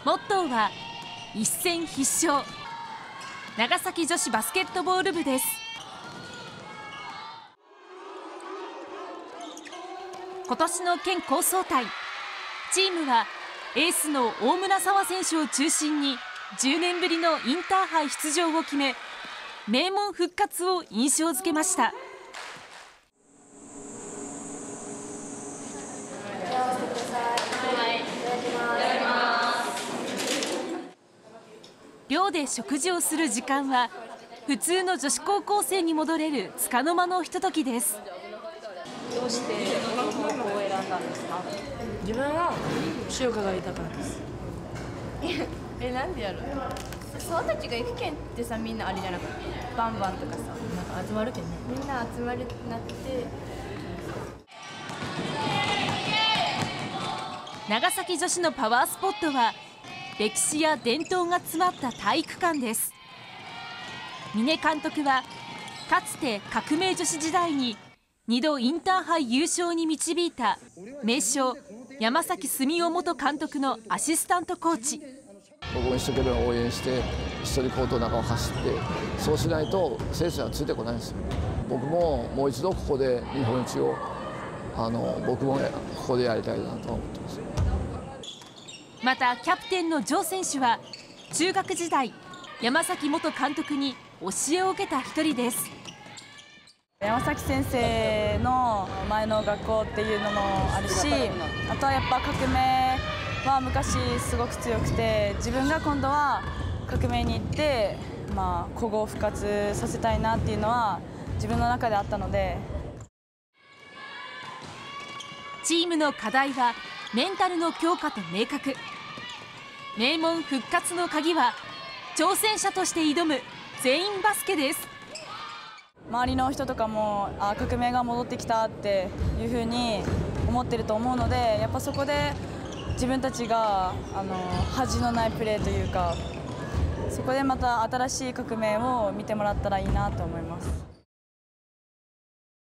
モットーは一戦必勝。長崎女子バスケットボール部です。今年の県構想隊、チームはエースの大村沙羽選手を中心に10年ぶりのインターハイ出場を決め、名門復活を印象づけました。寮で食事をする時間は普通の女子高校生に戻れる束の間のひとときです。 どうしてこの高校を選んだんですか？ 自分は中華がいたからです。 なんでやる？そうたちが行くけんってさ、みんなあれじゃなくてバンバンとかさ、 なんか集まるけんね。 みんな集まるってなって。 長崎女子のパワースポットは歴史や伝統が詰まった体育館です。峰監督はかつて革命女子時代に2度インターハイ優勝に導いた名将山崎澄夫元監督のアシスタントコーチ。 僕も一生懸命応援して一緒にコートの中を走って、そうしないと選手はついてこないんですよ。僕ももう一度ここで日本一を僕もここでやりたいなと思ってます。 またキャプテンの城選手は中学時代山崎元監督に教えを受けた一人です。 山崎先生の前の学校っていうのもあるし、あとはやっぱ革命は昔すごく強くて、自分が今度は革命に行って、古豪を復活させたいなっていうのは自分の中であったので。 チームの課題はメンタルの強化と明確。名門復活の鍵は挑戦者として挑む全員バスケです。 周りの人とかも革命が戻ってきたっていうふうに思ってると思うので、やっぱそこで自分たちが恥のないプレーというか、そこでまた新しい革命を見てもらったらいいなと思います。